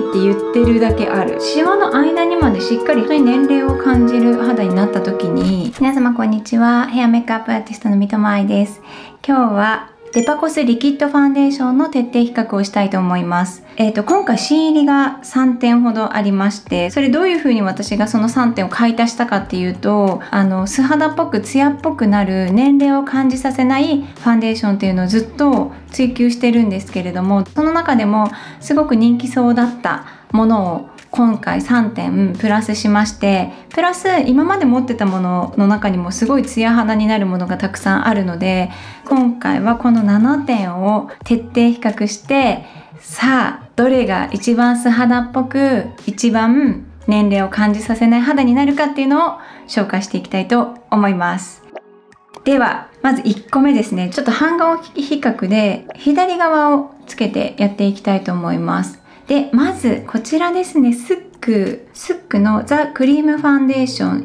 って言ってるだけある。シワの間にまでしっかり年齢を感じる肌になった時に、皆様こんにちは、ヘアメイクアップアーティストの三笘愛です。今日はデパコスリキッドファンデーションの徹底比較をしたいと思います。今回新入りが3点ほどありまして、それどういう風に私がその3点を買い足したかっていうと、素肌っぽくツヤっぽくなる年齢を感じさせないファンデーションっていうのをずっと追求してるんですけれども、その中でもすごく人気そうだったものを今回3点プラスしまして、プラス今まで持ってたものの中にもすごいツヤ肌になるものがたくさんあるので、今回はこの7点を徹底比較して、さあどれが一番素肌っぽく一番年齢を感じさせない肌になるかっていうのを紹介していきたいと思います。ではまず1個目ですね。ちょっと半顔比較で左側をつけてやっていきたいと思います。で、まずこちらですね、スックのザ・クリームファンデーション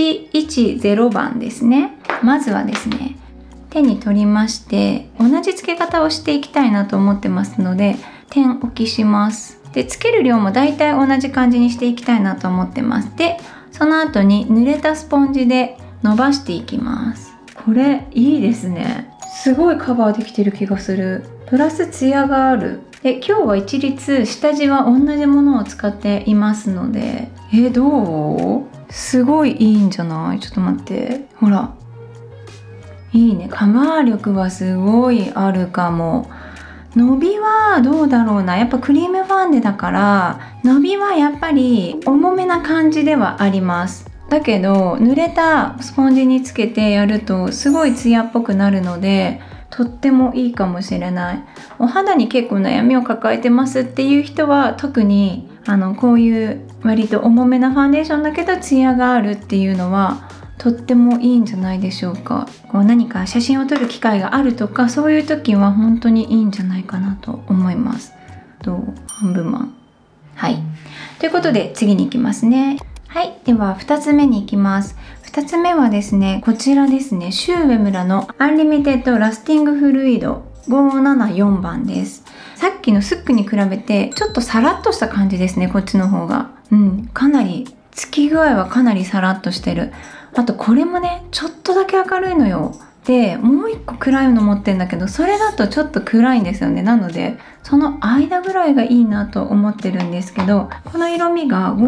110番ですね。まずはですね、手に取りまして同じ付け方をしていきたいなと思ってますので、点置きします。で、つける量もだいたい同じ感じにしていきたいなと思ってます。で、その後に濡れたスポンジで伸ばしていきます。これいいですね。すごいカバーできてる気がする。プラスツヤがある。で、今日は一律下地は同じものを使っていますので、どう？すごいいいんじゃない？ちょっと待って、ほらいいね。カバー力はすごいあるかも。伸びはどうだろうな。やっぱクリームファンデだから伸びはやっぱり重めな感じではあります。だけど濡れたスポンジにつけてやるとすごいツヤっぽくなるので、とってもいいかもしれない。お肌に結構悩みを抱えてますっていう人は特にこういう割と重めなファンデーションだけどツヤがあるっていうのはとってもいいんじゃないでしょうか。こう何か写真を撮る機会があるとか、そういう時は本当にいいんじゃないかなと思います。どう？半分マン。はい。ということで次に行きますね。はい。では2つ目に行きます。2つ目はですね、こちらですね。シュウウェムラのアンリミテッドラスティングフルイド574番です。さっきのスックに比べてちょっとサラッとした感じですね、こっちの方が。かなり、つき具合はかなりサラッとしてる。あとこれもね、ちょっとだけ明るいのよ。で、もう一個暗いの持ってんだけど、それだとちょっと暗いんですよね。なので、その間ぐらいがいいなと思ってるんですけど、この色味が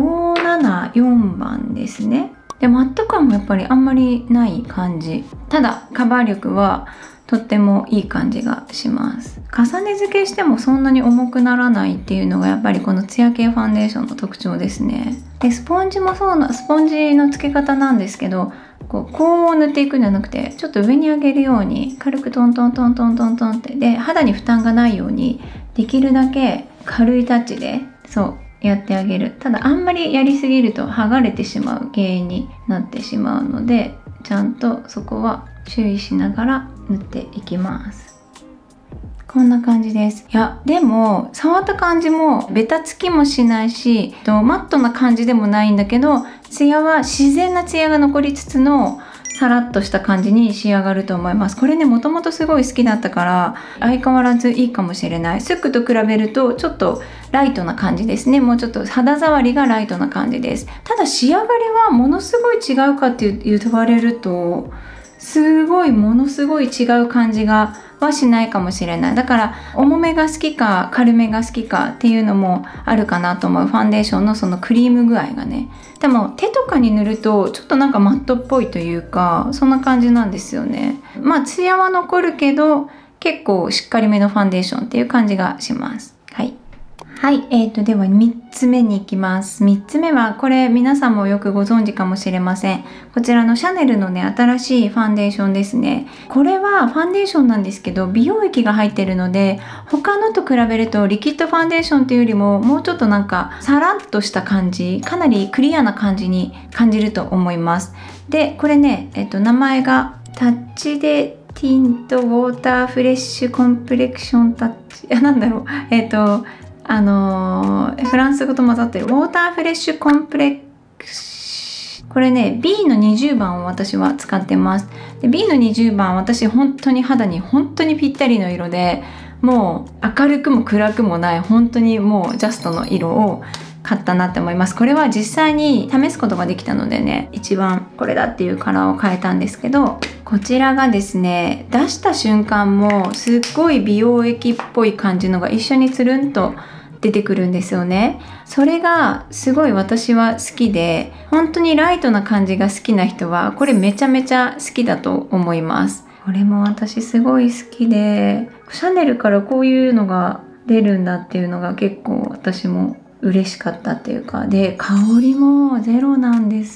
574番ですね。で、マット感もやっぱりあんまりない感じ。ただ、カバー力はとってもいい感じがします。重ね付けしてもそんなに重くならないっていうのがやっぱりこのツヤ系ファンデーションの特徴ですね。で、スポンジもスポンジの付け方なんですけど、こう塗っていくんじゃなくて、ちょっと上に上げるように軽くトントントントントントンって、で、肌に負担がないようにできるだけ軽いタッチでやってあげる。ただあんまりやりすぎると剥がれてしまう原因になってしまうので、ちゃんとそこは注意しながら塗っていきます。こんな感じです。いや、でも触った感じもベタつきもしないし、マットな感じでもないんだけど、ツヤは自然なツヤが残りつつのサラッとした感じに仕上がると思います。これね、もともとすごい好きだったから相変わらずいいかもしれない。スックと比べるとちょっとライトな感じですね。もうちょっと肌触りがライトな感じです。ただ仕上がりはものすごい違うかって言われると、ものすごい違う感じはしないかもしれない。だから重めが好きか軽めが好きかっていうのもあるかなと思う。ファンデーションのそのクリーム具合がね。でも手とかに塗るとちょっとなんかマットっぽいというか、そんな感じなんですよね。まあツヤは残るけど結構しっかりめのファンデーションっていう感じがします。はい、では3つ目に行きます。3つ目はこれ皆さんもよくご存知かもしれません。こちらのシャネルのね、新しいファンデーションですね。これはファンデーションなんですけど、美容液が入ってるので、他のと比べるとリキッドファンデーションっていうよりももうちょっとなんかサラッとした感じ、かなりクリアな感じに感じると思います。で、これね、名前がタッチでティントウォーターフレッシュコンプレクションタッチ。なんだろう。フランス語と混ざってるウォーターフレッシュコンプレックこれね B の20番を私は使ってます。で B の20番私本当に肌に本当にぴったりの色で、 もう明るくも暗くもない本当にもうジャストの色を買ったなって思います。これは実際に試すことができたのでね、一番これだっていうカラーを変えたんですけど、こちらがですね、出した瞬間もすっごい美容液っぽい感じのが一緒につるんと出てくるんですよね。それがすごい私は好きで、本当にライトな感じが好きな人はこれめちゃめちゃ好きだと思います。これも私すごい好きで、シャネルからこういうのが出るんだっていうのが結構私も嬉しかったっていうか、で香りもゼロなんです。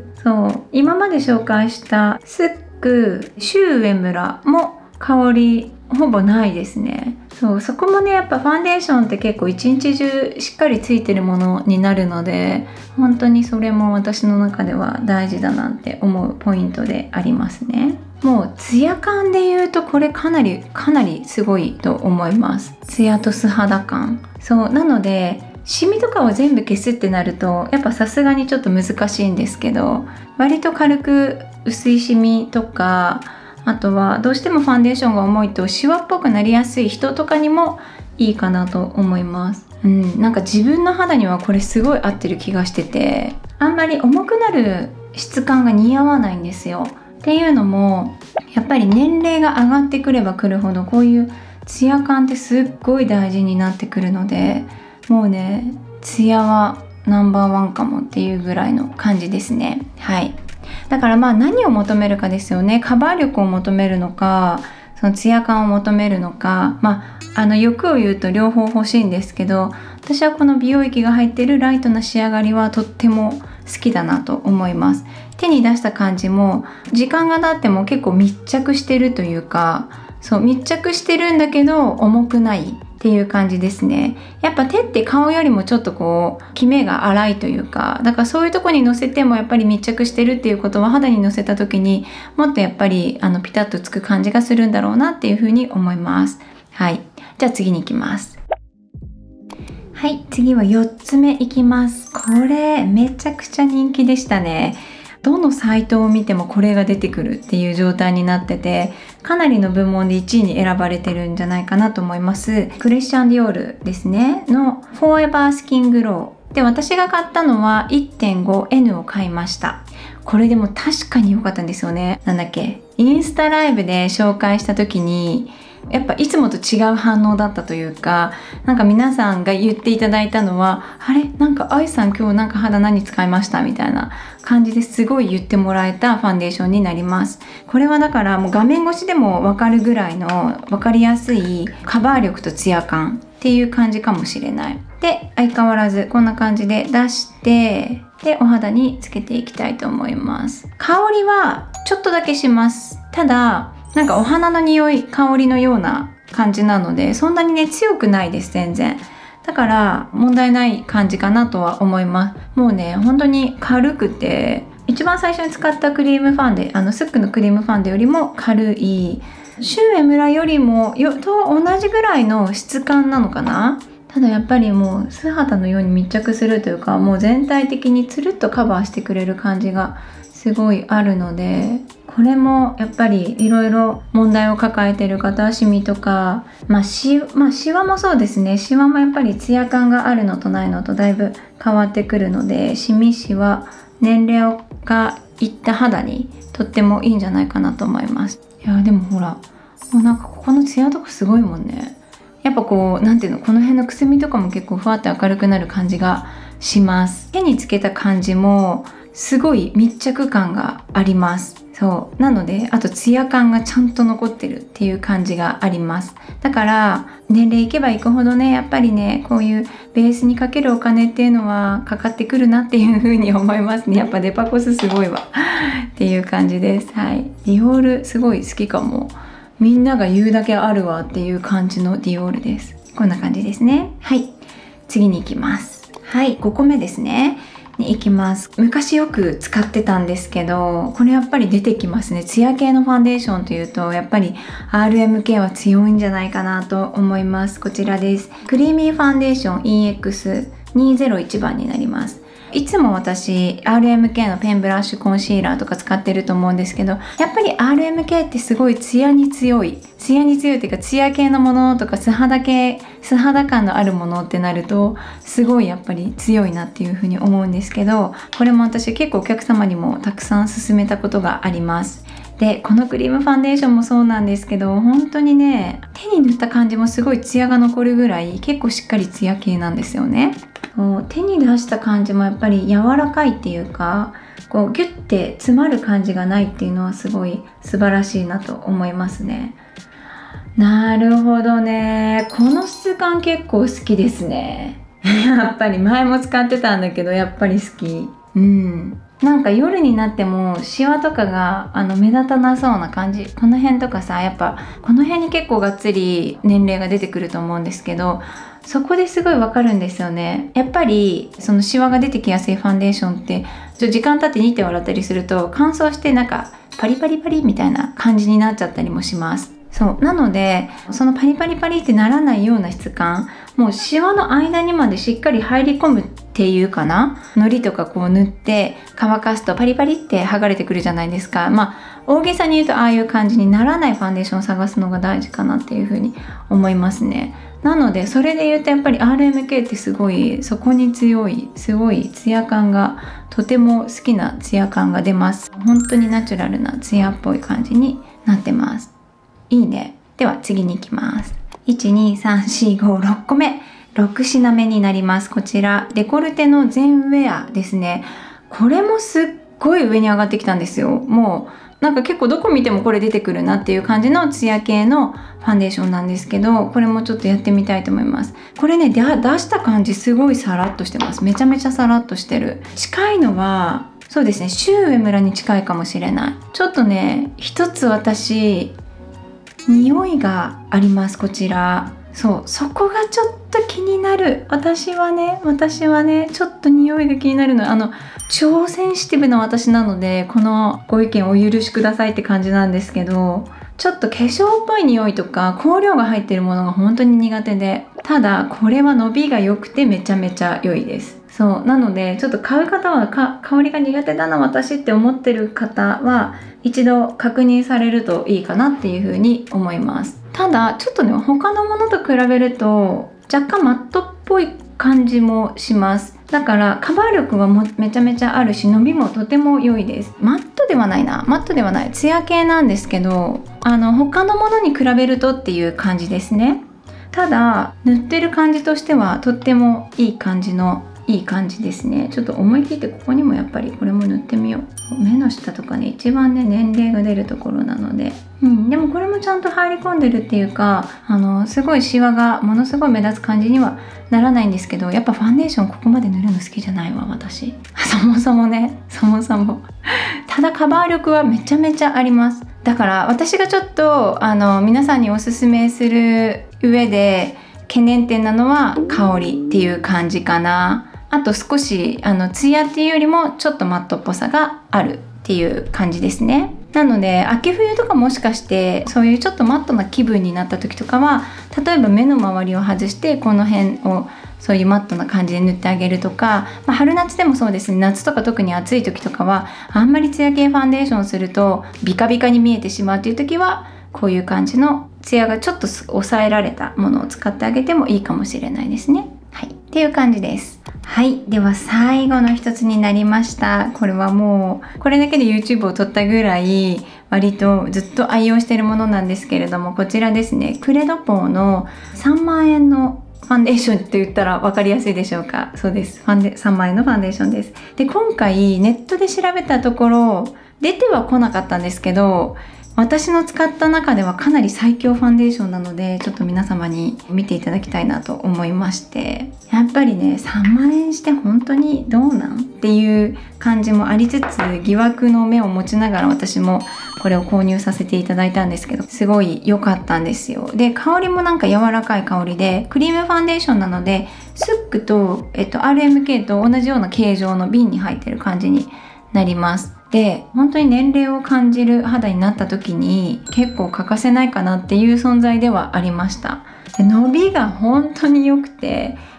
そう今まで紹介したスックシュウエムラも香りほぼないですね。そこもねやっぱファンデーションって結構一日中しっかりついてるものになるので、本当にそれも私の中では大事だなって思うポイントでありますね。もうツヤ感で言うとこれかなりすごいと思います。ツヤと素肌感。そうなのでシミとかを全部消すってなるとやっぱさすがにちょっと難しいんですけど、割と軽く薄いシミとか、あとはどうしてもファンデーションが重いとシワっぽくなりやすい人とかにもいいかなと思います。なんか自分の肌にはこれすごい合ってる気がしてて、あんまり重くなる質感が似合わないんですよ。っていうのもやっぱり年齢が上がってくればくるほどこういうツヤ感ってすっごい大事になってくるので、もうねツヤはナンバーワンかもっていうぐらいの感じですね。はい。だから何を求めるかですよね。カバー力を求めるのか、そのツヤ感を求めるのか、欲を言うと両方欲しいんですけど、私はこの美容液が入ってるライトな仕上がりはとっても好きだなと思います。手に出した感じも時間が経っても結構密着してるというか、密着してるんだけど重くないっていう感じですね。やっぱ手って顔よりもちょっとこうキメが粗いというか、だからそういうとこにのせてもやっぱり密着してるっていうことは肌にのせた時にもっとやっぱりピタッとつく感じがするんだろうなっていうふうに思います。はい。じゃあ次に行きます。はい、次は4つ目いきます。これめちゃくちゃ人気でしたね。どのサイトを見てもこれが出てくるっていう状態になってて、かなりの部門で1位に選ばれてるんじゃないかなと思います。クリスチャン・ディオールですねの Forever Skin Glow で、私が買ったのは 1.5N を買いました。これでも確かに良かったんですよね。インスタライブで紹介した時にやっぱいつもと違う反応だったというか、皆さんが言っていただいたのは、あれ愛さん今日肌何使いましたみたいな感じですごい言ってもらえたファンデーションになります。これはだからもう画面越しでもわかるぐらいのわかりやすいカバー力とツヤ感っていう感じかもしれない。で相変わらずこんな感じで出してでお肌につけていきたいと思います。香りはちょっとだけします。ただお花の匂い香りのような感じなのでそんなにね強くないです。全然だから問題ない感じかなとは思います。もうね本当に軽くて、一番最初に使ったクリームファンデスックのクリームファンデよりも軽い、シュウエムラよりもと同じぐらいの質感なのかな。ただやっぱりもう素肌のように密着するというか、もう全体的につるっとカバーしてくれる感じがすごいあるので、これもやっぱりいろいろ問題を抱えてる方、シミとか、シワもそうですね。シワもやっぱりツヤ感があるのとないのとだいぶ変わってくるので、シミシワ年齢がいった肌にとってもいいんじゃないかなと思います。いやでもほら、もうここのツヤとかすごいもんね。やっぱこうこの辺のくすみとかも結構ふわって明るくなる感じがします。手につけた感じもすごい密着感があります。なのであとツヤ感がちゃんと残ってるっていう感じがあります。だから年齢いけばいくほどね、やっぱりねこういうベースにかけるお金っていうのはかかってくるなっていう風に思いますね。やっぱデパコスすごいわっていう感じです。はい。ディオールすごい好きかも。みんなが言うだけあるわっていう感じのディオールです。こんな感じですね。はい。次に行きます。はい。5個目ですね。に行きます。昔よく使ってたんですけど、これやっぱり出てきますね。ツヤ系のファンデーションというとやっぱり RMK は強いんじゃないかなと思います。こちらです。クリーミーファンデーション EX201 番になります。 いつも私 RMK のペンブラッシュコンシーラーとか使ってると思うんですけど、やっぱり RMK ってすごいツヤに強いっていうか、ツヤ系のものとか素肌感のあるものってなるとすごいやっぱり強いなっていうふうに思うんですけど、これも私結構お客様にもたくさん勧めたことがあります。でこのクリームファンデーションもそうなんですけど、本当にね、手に塗った感じもすごいツヤが残るぐらい結構しっかりツヤ系なんですよね。手に出した感じもやっぱり柔らかいっていうか、こうギュッて詰まる感じがないっていうのはすごい素晴らしいなと思いますね。なるほどね、この質感結構好きですね。やっぱり前も使ってたんだけどやっぱり好き。なんか夜になってもシワとかが目立たなそうな感じ、この辺とかさ、やっぱこの辺に結構がっつり年齢が出てくると思うんですけど、そこですごいわかるんですよね。やっぱりそのシワが出てきやすいファンデーションって時間経ってニッて笑ったりすると乾燥してなんかパリパリパリみたいな感じになっちゃったりもします。そうなので、そのパリパリパリってならないような質感、もうシワの間にまでしっかり入り込むっていうかな、糊とかこう塗って乾かすとパリパリって剥がれてくるじゃないですか。大げさに言うとああいう感じにならないファンデーションを探すのが大事かなっていうふうに思いますね。なのでそれで言うとやっぱり RMK ってすごいそこに強い、すごいツヤ感が、とても好きなツヤ感が出ます。本当にナチュラルなツヤっぽい感じになってます。いいね。では次に行きます。1,2,3,4,5,6個目、6品目になります。こちらデコルテの全ウェアですね。これもすっごい上に上がってきたんですよ。もうなんか結構どこ見てもこれ出てくるなっていう感じのツヤ系のファンデーションなんですけど、これもちょっとやってみたいと思います。これね、出した感じすごいサラッとしてます。めちゃめちゃサラッとしてる。近いのはそうですね、シュウエムラに近いかもしれない。ちょっとね、一つ私匂いがあります。こちらそこがちょっと気になる。私はねちょっと匂いが気になるの。超センシティブな私なので、このご意見お許しくださいって感じなんですけど、ちょっと化粧っぽい匂いとか香料が入ってるものが本当に苦手で、ただこれは伸びが良くてめちゃめちゃ良いです。そうなので、ちょっと買う方は香りが苦手だな私って思ってる方は一度確認されるといいかなっていうふうに思います。ただちょっとね、他のものと比べると若干マットっぽい感じもします。だからカバー力はめちゃめちゃあるし、伸びもとても良いです。マットではないツヤ系なんですけど、他のものに比べるとっていう感じですね。ただ塗ってる感じとしてはとってもいい感じですね。ちょっと思い切ってここにもやっぱりこれも塗ってみよう。目の下とかね、一番ね年齢が出るところなので、でもこれもちゃんと入り込んでるっていうか、すごいシワがものすごい目立つ感じにはならないんですけど、やっぱファンデーションここまで塗るの好きじゃないわ私。そもそもただカバー力はめちゃめちゃあります。だから私がちょっと皆さんにおすすめする上で懸念点なのは香りっていう感じかな。あと少しツヤっていうよりもちょっとマットっぽさがあるっていう感じですね。なので秋冬とかもしかしてそういうちょっとマットな気分になった時とかは、例えば目の周りを外してこの辺をそういうマットな感じで塗ってあげるとか、春夏でもそうですね。夏とか特に暑い時とかはあんまりツヤ系ファンデーションするとビカビカに見えてしまうっていう時は、こういう感じのツヤがちょっと抑えられたものを使ってあげてもいいかもしれないですね。はい、っていう感じです。はい、では最後の一つになりました。これはもうこれだけで YouTube を撮ったぐらい割とずっと愛用しているものなんですけれども、こちらですね、クレドポーの3万円のファンデーションって言ったら分かりやすいでしょうか。そうです、3万円のファンデーションです。で、今回ネットで調べたところ出てはこなかったんですけど、私の使った中ではかなり最強ファンデーションなので、ちょっと皆様に見ていただきたいなと思いまして、やっぱりね3万円して本当にどうなんっていう感じもありつつ、疑惑の目を持ちながら私もこれを購入させていただいたんですけど、すごい良かったんですよ。で、香りもなんか柔らかい香りで、クリームファンデーションなのでスックと、RMK と同じような形状の瓶に入ってる感じになります。で、本当に年齢を感じる肌になった時に結構欠かせないかなっていう存在ではありました。で、伸びが本当に良くて、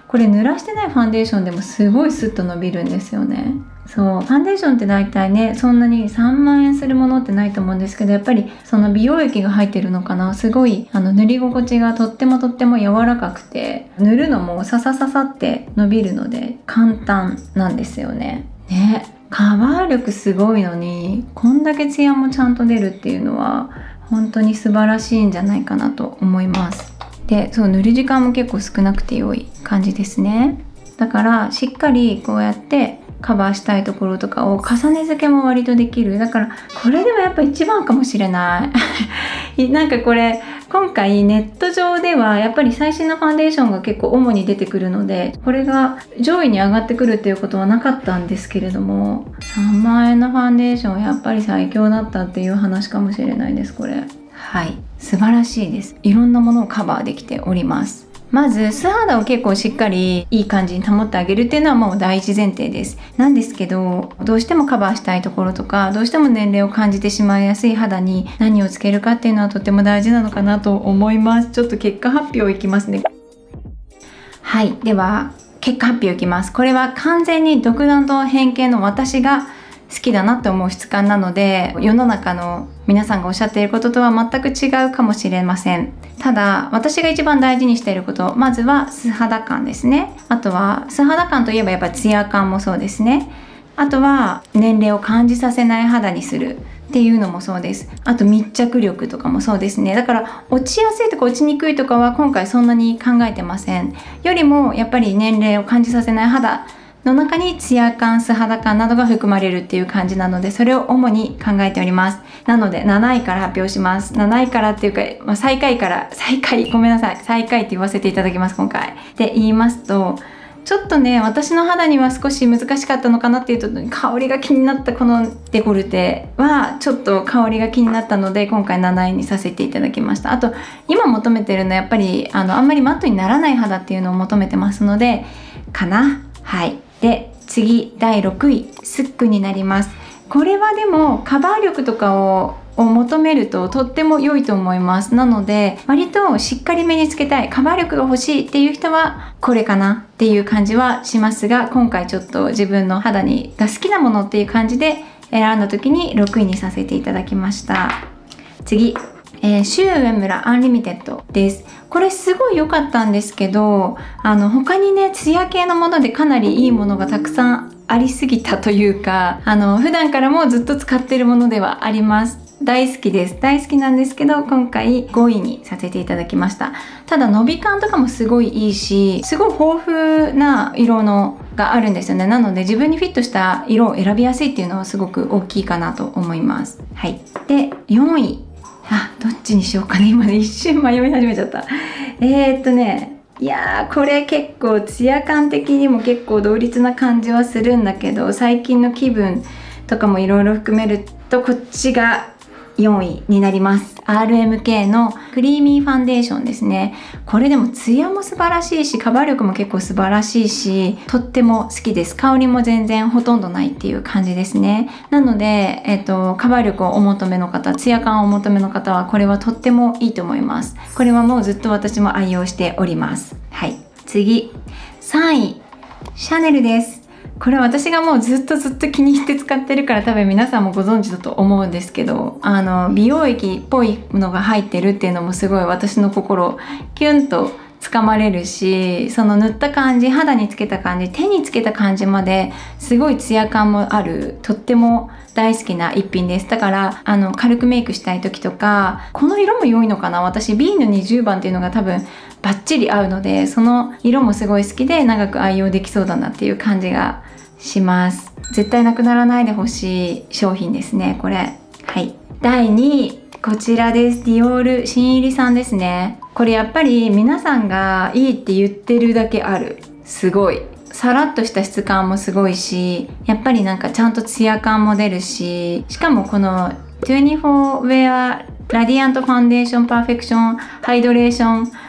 これ濡らしてないファンデーションでもすごいスッと伸びるんですよね。そう、ファンデーションって大体ね、そんなに3万円するものってないと思うんですけど、やっぱりその美容液が入ってるのかな、すごい塗り心地がとっても柔らかくて、塗るのもササササって伸びるので簡単なんですよね。カバー力すごいのにこんだけツヤもちゃんと出るっていうのは本当に素晴らしいんじゃないかなと思います。で、そう、塗る時間も結構少なくて良い感じですね。だからしっかりこうやってカバーしたいところとかを重ね付けも割とできる。だからこれでもやっぱ一番かもしれないなんかこれ今回ネット上ではやっぱり最新のファンデーションが結構主に出てくるので、これが上位に上がってくるっていうことはなかったんですけれども、3万円のファンデーションやっぱり最強だったっていう話かもしれないです。これ、はい、素晴らしいです。いろんなものをカバーできております。まず素肌を結構しっかりいい感じに保ってあげるっていうのはもう第一前提です。なんですけど、どうしてもカバーしたいところとか、どうしても年齢を感じてしまいやすい肌に何をつけるかっていうのはとても大事なのかなと思います。ちょっと結果発表いきますね。はい、では結果発表いきます。これは完全に独断と偏見の私が好きだなって思う質感なので、世の中の皆さんがおっしゃっていることとは全く違うかもしれません。ただ私が一番大事にしていること、まずは素肌感ですね。あとは素肌感といえばやっぱツヤ感もそうですね。あとは年齢を感じさせない肌にするっていうのもそうです。あと密着力とかもそうですね。だから落ちやすいとか落ちにくいとかは今回そんなに考えてません。よりもやっぱり年齢を感じさせない肌の中にツヤ感、素肌感などが含まれるっていう感じなので、それを主に考えております。なので7位から発表します。7位からっていうか、最下位ごめんなさい、最下位って言わせていただきます今回で言いますと、ちょっとね、私の肌には少し難しかったのかなっていうと、香りが気になったこのデコルテはちょっと香りが気になったので今回7位にさせていただきました。あと今求めてるのはやっぱりあんまりマットにならない肌っていうのを求めてますのでかな。はい。で、次第6位、スックになります。これはでもカバー力とかを求めるととっても良いと思います。なので割としっかりめにつけたい、カバー力が欲しいっていう人はこれかなっていう感じはしますが、今回ちょっと自分の肌が好きなものっていう感じで選んだ時に6位にさせていただきました。次、シュウエムラアンリミテッドです。これすごい良かったんですけど、他にね、ツヤ系のものでかなりいいものがたくさんありすぎたというか、普段からもずっと使ってるものではあります。大好きです。大好きなんですけど、今回5位にさせていただきました。ただ伸び感とかもすごいいいし、すごい豊富な色のがあるんですよね。なので自分にフィットした色を選びやすいっていうのはすごく大きいかなと思います。はい。で、4位。どっちにしようかね。今ね、一瞬迷い始めちゃった。いやー、これ結構ツヤ感的にも結構同率な感じはするんだけど、最近の気分とかもいろいろ含めるとこっちが4位になります。RMK のクリーミーファンデーションですね。これでもツヤも素晴らしいし、カバー力も結構素晴らしいし、とっても好きです。香りも全然ほとんどないっていう感じですね。なので、カバー力をお求めの方、ツヤ感をお求めの方はこれはとってもいいと思います。これはもうずっと私も愛用しております。はい。次、3位、シャネルです。これ私がもうずっと気に入って使ってるから多分皆さんもご存知だと思うんですけど、美容液っぽいのが入ってるっていうのもすごい私の心キュンとつかまれるし、その塗った感じ、肌につけた感じ、手につけた感じまですごいツヤ感もある、とっても大好きな一品です。だから軽くメイクしたい時とか、この色も良いのかな、私 B の20番っていうのが多分バッチリ合うので、その色もすごい好きで長く愛用できそうだなっていう感じがします。絶対なくならないでほしい商品ですね、これ。はい。第2位、こちらです。ディオール新入りさんですね。これやっぱり皆さんがいいって言ってるだけある。すごい。さらっとした質感もすごいし、やっぱりなんかちゃんとツヤ感も出るし、しかもこの24 Wear ラディアントファンデーションパーフェクションハイドレーション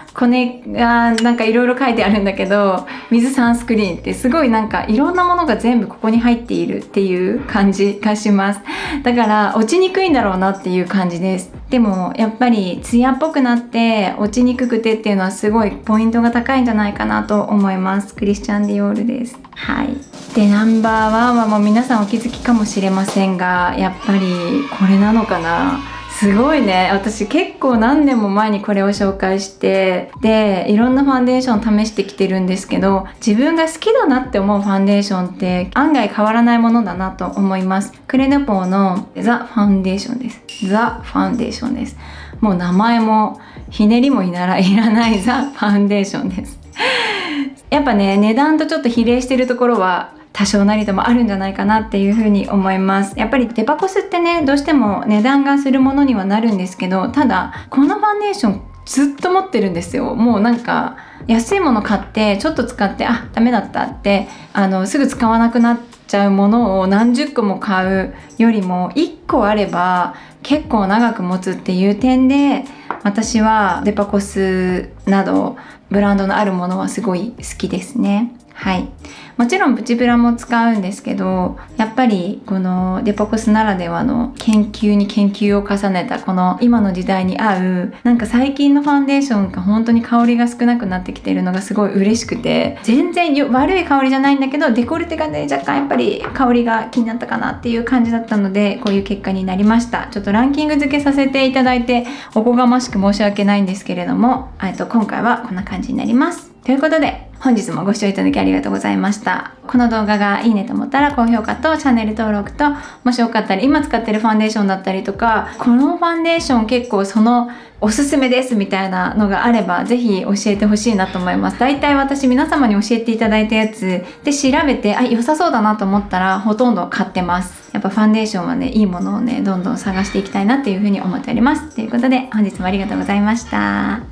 コネがなんかいろいろ書いてあるんだけど、水サンスクリーンってすごいなんかいろんなものが全部ここに入っているっていう感じがします。だから落ちにくいんだろうなっていう感じです。でもやっぱりツヤっぽくなって落ちにくくてっていうのはすごいポイントが高いんじゃないかなと思います。クリスチャン・ディオールです。はい。でナンバーワンはもう皆さんお気づきかもしれませんが、やっぱりこれなのかな。すごいね。私結構何年も前にこれを紹介して、でいろんなファンデーション試してきてるんですけど、自分が好きだなって思うファンデーションって案外変わらないものだなと思います。クレネポーのザ・ファンデーションです。ザ・ファンデーションです。もう名前もひねりもいらないザ・ファンデーションです。やっぱね、値段とちょっと比例してるところは多少なりともあるんじゃないかなっていうふうに思います。やっぱりデパコスってね、どうしても値段がするものにはなるんですけど、ただこのファンデーションずっと持ってるんですよ。もうなんか安いもの買ってちょっと使ってダメだったってすぐ使わなくなっちゃうものを何十個も買うよりも1個あれば結構長く持つっていう点で、私はデパコスなどブランドのあるものはすごい好きですね。はい。もちろんプチプラも使うんですけど、やっぱりこのデパコスならではの研究に研究を重ねたこの今の時代に合う、なんか最近のファンデーションが本当に香りが少なくなってきているのがすごい嬉しくて、全然悪い香りじゃないんだけど、デコルテがね若干やっぱり香りが気になったかなっていう感じだったので、こういう結果になりました。ちょっとランキング付けさせていただいておこがましく申し訳ないんですけれども、今回はこんな感じになります。ということで本日もご視聴いただきありがとうございました。この動画がいいねと思ったら高評価とチャンネル登録と、もしよかったら今使ってるファンデーションだったりとか、このファンデーション結構そのおすすめですみたいなのがあればぜひ教えてほしいなと思います。だいたい私皆様に教えていただいたやつで調べて良さそうだなと思ったらほとんど買ってます。やっぱファンデーションはね、いいものをねどんどん探していきたいなっていうふうに思っております。ということで本日もありがとうございました。